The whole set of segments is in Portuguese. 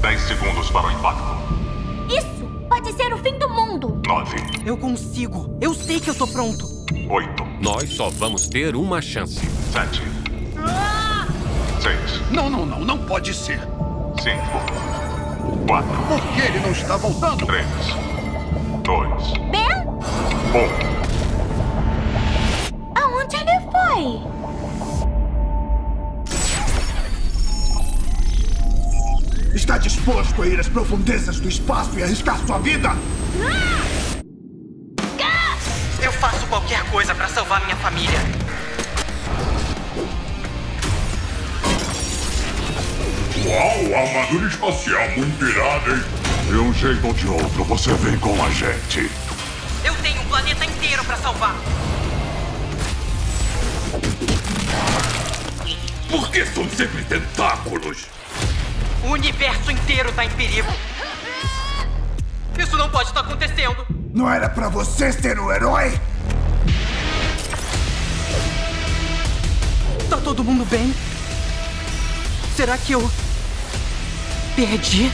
10 segundos para o impacto. Isso pode ser o fim do mundo. 9. Eu consigo. Eu sei que eu tô pronto. 8. Nós só vamos ter uma chance. 7. 6. Não pode ser. 5. 4. Por que ele não está voltando? 3. 2. Ben? 1. Aonde ele foi? Está disposto a ir às profundezas do espaço e arriscar sua vida? Eu faço qualquer coisa pra salvar minha família. Uau, armadura espacial muito irada, hein? De um jeito ou de outro, você vem com a gente. Eu tenho um planeta inteiro pra salvar. Por que são sempre tentáculos? O universo inteiro tá em perigo. Isso não pode estar acontecendo. Não era pra você ser o herói? Tá todo mundo bem? Será que eu perdi?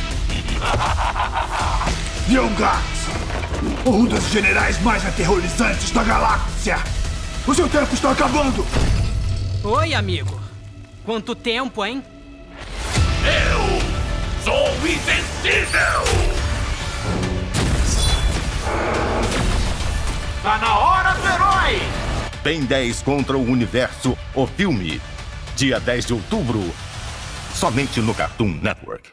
Young Guts, um dos generais mais aterrorizantes da galáxia. O seu tempo está acabando. Oi, amigo. Quanto tempo, hein? Eu sou invencível! Tá na hora do herói! Ben 10 contra o Universo, o filme. Dia 10 de outubro, somente no Cartoon Network.